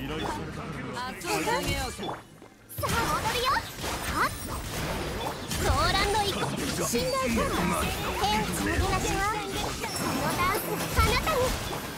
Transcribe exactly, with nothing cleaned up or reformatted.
さあ踊るよ。はっローランド行こう。信頼感手をつなぎましょう。このダンスあなたに